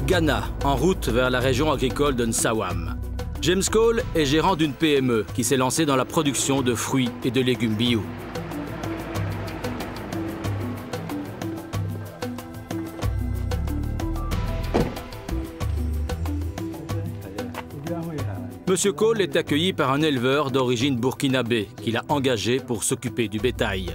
Ghana, en route vers la région agricole de Nsawam. James Cole est gérant d'une PME qui s'est lancée dans la production de fruits et de légumes bio. Monsieur Cole est accueilli par un éleveur d'origine burkinabé qu'il a engagé pour s'occuper du bétail.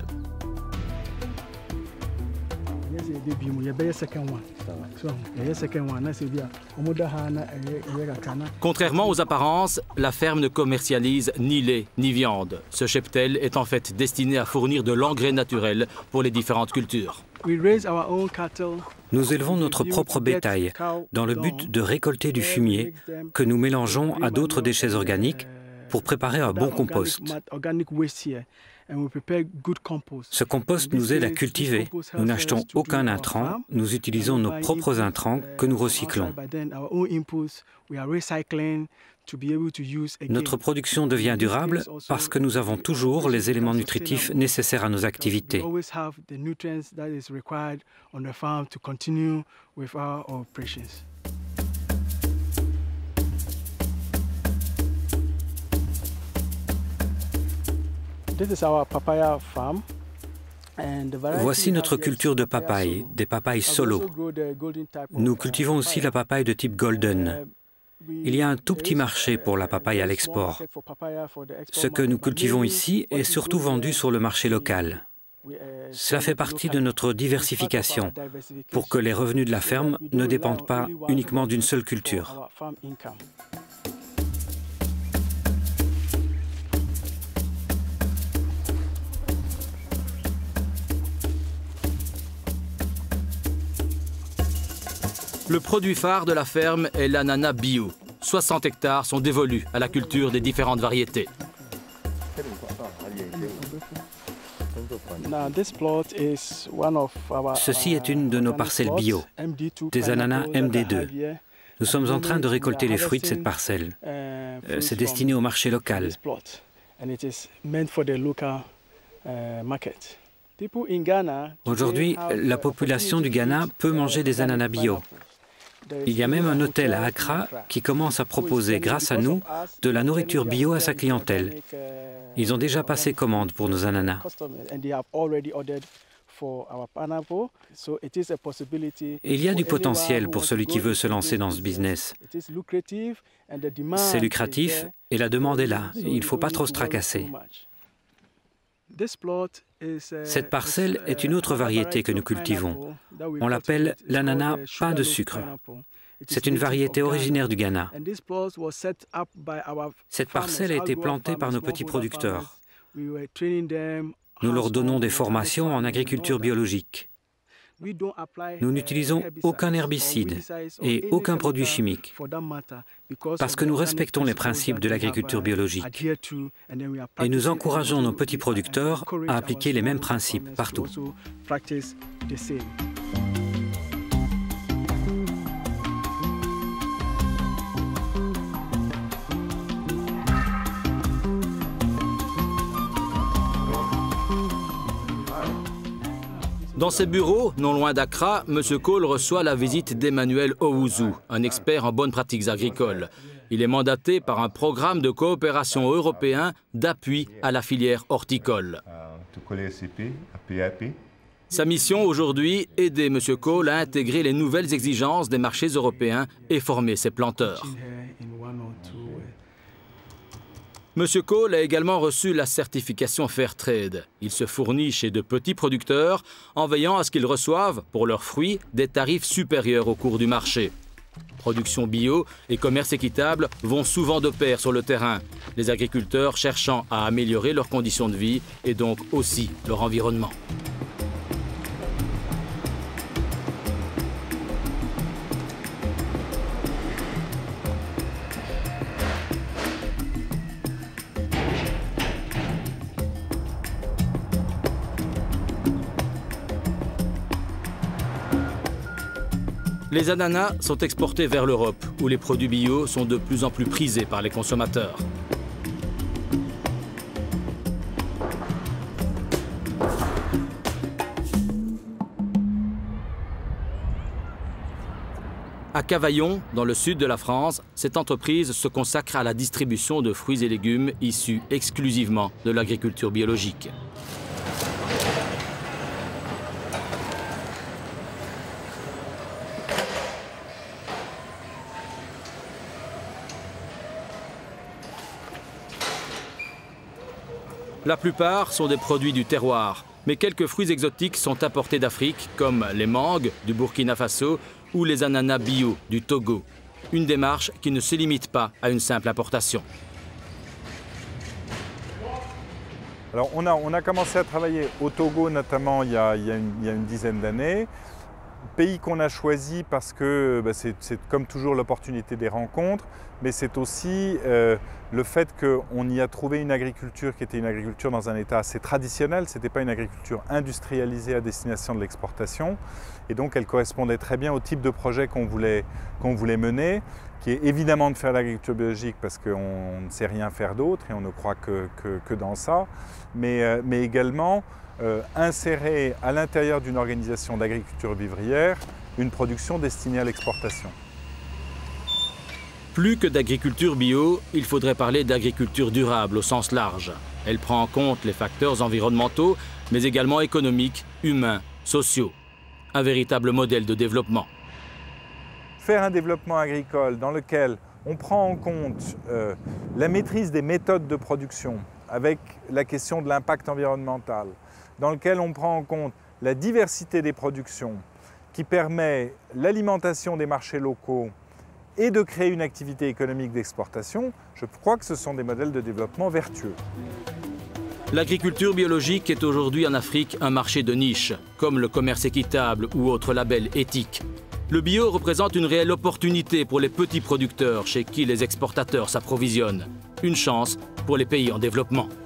Contrairement aux apparences, la ferme ne commercialise ni lait ni viande. Ce cheptel est en fait destiné à fournir de l'engrais naturel pour les différentes cultures. Nous élevons notre propre bétail dans le but de récolter du fumier que nous mélangeons à d'autres déchets organiques pour préparer un bon compost. Ce compost nous aide à cultiver. Nous n'achetons aucun intrant, nous utilisons nos propres intrants que nous recyclons. Notre production devient durable parce que nous avons toujours les éléments nutritifs nécessaires à nos activités. Voici notre culture de papaye, des papayes solo. Nous cultivons aussi la papaye de type golden. Il y a un tout petit marché pour la papaye à l'export. Ce que nous cultivons ici est surtout vendu sur le marché local. Cela fait partie de notre diversification pour que les revenus de la ferme ne dépendent pas uniquement d'une seule culture. Le produit phare de la ferme est l'ananas bio. 60 hectares sont dévolus à la culture des différentes variétés. Ceci est une de nos parcelles bio, des ananas MD2. Nous sommes en train de récolter les fruits de cette parcelle. C'est destiné au marché local. Aujourd'hui, la population du Ghana peut manger des ananas bio. Il y a même un hôtel à Accra qui commence à proposer, grâce à nous, de la nourriture bio à sa clientèle. Ils ont déjà passé commande pour nos ananas. Il y a du potentiel pour celui qui veut se lancer dans ce business. C'est lucratif et la demande est là. Il ne faut pas trop se tracasser. Cette parcelle est une autre variété que nous cultivons. On l'appelle l'ananas pain de sucre. C'est une variété originaire du Ghana. Cette parcelle a été plantée par nos petits producteurs. Nous leur donnons des formations en agriculture biologique. Nous n'utilisons aucun herbicide et aucun produit chimique parce que nous respectons les principes de l'agriculture biologique et nous encourageons nos petits producteurs à appliquer les mêmes principes partout. Dans ses bureaux, non loin d'Accra, M. Cole reçoit la visite d'Emmanuel Owuzu, un expert en bonnes pratiques agricoles. Il est mandaté par un programme de coopération européen d'appui à la filière horticole. Sa mission aujourd'hui, aider M. Cole à intégrer les nouvelles exigences des marchés européens et former ses planteurs. M. Cole a également reçu la certification Fairtrade. Il se fournit chez de petits producteurs en veillant à ce qu'ils reçoivent, pour leurs fruits, des tarifs supérieurs au cours du marché. Production bio et commerce équitable vont souvent de pair sur le terrain, les agriculteurs cherchant à améliorer leurs conditions de vie et donc aussi leur environnement. Les ananas sont exportés vers l'Europe, où les produits bio sont de plus en plus prisés par les consommateurs. À Cavaillon, dans le sud de la France, cette entreprise se consacre à la distribution de fruits et légumes issus exclusivement de l'agriculture biologique. La plupart sont des produits du terroir, mais quelques fruits exotiques sont apportés d'Afrique, comme les mangues du Burkina Faso ou les ananas bio du Togo. Une démarche qui ne se limite pas à une simple importation. Alors on a commencé à travailler au Togo notamment il y a une dizaine d'années. Pays qu'on a choisi parce que c'est comme toujours l'opportunité des rencontres, mais c'est aussi le fait qu'on y a trouvé une agriculture qui était une agriculture dans un état assez traditionnel. Ce n'était pas une agriculture industrialisée à destination de l'exportation. Et donc elle correspondait très bien au type de projet qu'on voulait mener, qui est évidemment de faire l'agriculture biologique parce qu'on ne sait rien faire d'autre et on ne croit que dans ça, mais également insérer à l'intérieur d'une organisation d'agriculture vivrière une production destinée à l'exportation. Plus que d'agriculture bio, il faudrait parler d'agriculture durable au sens large. Elle prend en compte les facteurs environnementaux, mais également économiques, humains, sociaux. Un véritable modèle de développement. Faire un développement agricole dans lequel on prend en compte la maîtrise des méthodes de production avec la question de l'impact environnemental, dans lequel on prend en compte la diversité des productions qui permet l'alimentation des marchés locaux et de créer une activité économique d'exportation, je crois que ce sont des modèles de développement vertueux. L'agriculture biologique est aujourd'hui en Afrique un marché de niche, comme le commerce équitable ou autres labels éthiques. Le bio représente une réelle opportunité pour les petits producteurs chez qui les exportateurs s'approvisionnent. Une chance pour les pays en développement.